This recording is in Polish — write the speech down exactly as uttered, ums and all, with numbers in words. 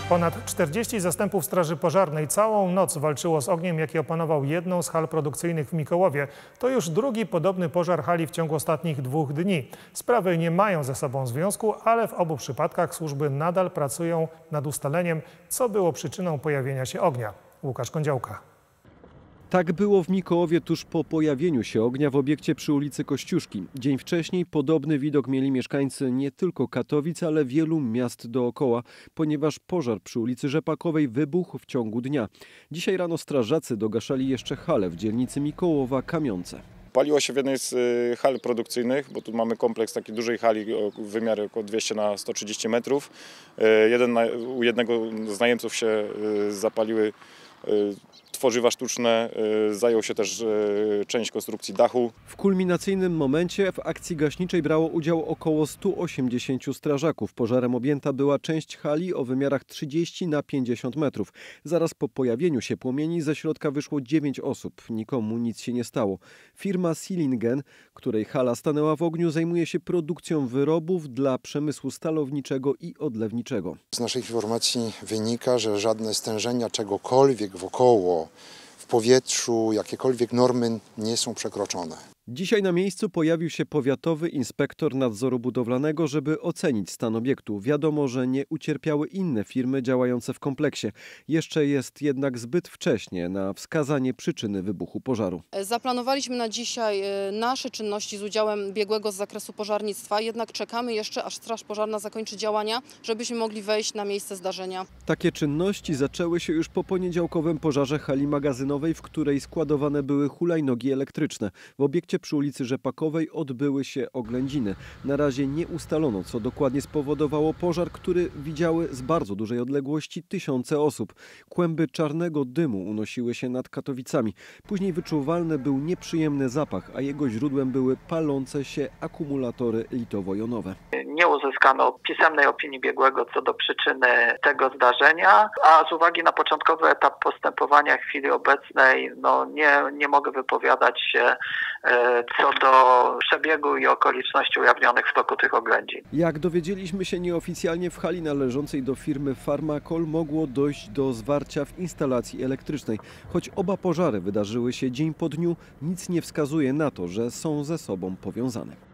Ponad czterdzieści zastępów Straży Pożarnej całą noc walczyło z ogniem, jaki opanował jedną z hal produkcyjnych w Mikołowie. To już drugi podobny pożar hali w ciągu ostatnich dwóch dni. Sprawy nie mają ze sobą związku, ale w obu przypadkach służby nadal pracują nad ustaleniem, co było przyczyną pojawienia się ognia. Łukasz Kądziałka. Tak było w Mikołowie tuż po pojawieniu się ognia w obiekcie przy ulicy Kościuszki. Dzień wcześniej podobny widok mieli mieszkańcy nie tylko Katowic, ale wielu miast dookoła, ponieważ pożar przy ulicy Rzepakowej wybuchł w ciągu dnia. Dzisiaj rano strażacy dogaszali jeszcze halę w dzielnicy Mikołowa Kamionce. Paliło się w jednej z hal produkcyjnych, bo tu mamy kompleks takiej dużej hali o wymiary około dwieście na sto trzydzieści metrów. Jeden, u jednego z najemców się zapaliły tworzywa sztuczne, zajął się też część konstrukcji dachu. W kulminacyjnym momencie w akcji gaśniczej brało udział około stu osiemdziesięciu strażaków. Pożarem objęta była część hali o wymiarach trzydzieści na pięćdziesiąt metrów. Zaraz po pojawieniu się płomieni ze środka wyszło dziewięć osób. Nikomu nic się nie stało. Firma Silingen, której hala stanęła w ogniu, zajmuje się produkcją wyrobów dla przemysłu stalowniczego i odlewniczego. Z naszych informacji wynika, że żadne stężenia czegokolwiek wokoło w powietrzu, jakiekolwiek normy nie są przekroczone. Dzisiaj na miejscu pojawił się powiatowy inspektor nadzoru budowlanego, żeby ocenić stan obiektu. Wiadomo, że nie ucierpiały inne firmy działające w kompleksie. Jeszcze jest jednak zbyt wcześnie na wskazanie przyczyny wybuchu pożaru. Zaplanowaliśmy na dzisiaj nasze czynności z udziałem biegłego z zakresu pożarnictwa, jednak czekamy jeszcze, aż Straż Pożarna zakończy działania, żebyśmy mogli wejść na miejsce zdarzenia. Takie czynności zaczęły się już po poniedziałkowym pożarze hali magazynowej, w której składowane były hulajnogi elektryczne. W obiekcie przy ulicy Rzepakowej odbyły się oględziny. Na razie nie ustalono, co dokładnie spowodowało pożar, który widziały z bardzo dużej odległości tysiące osób. Kłęby czarnego dymu unosiły się nad Katowicami. Później wyczuwalny był nieprzyjemny zapach, a jego źródłem były palące się akumulatory litowo-jonowe. Nie uzyskano pisemnej opinii biegłego co do przyczyny tego zdarzenia, a z uwagi na początkowy etap postępowania w chwili obecnej no nie, nie mogę wypowiadać się co do przebiegu i okoliczności ujawnionych w toku tych oględzin. Jak dowiedzieliśmy się nieoficjalnie, w hali należącej do firmy Farmakol mogło dojść do zwarcia w instalacji elektrycznej. Choć oba pożary wydarzyły się dzień po dniu, nic nie wskazuje na to, że są ze sobą powiązane.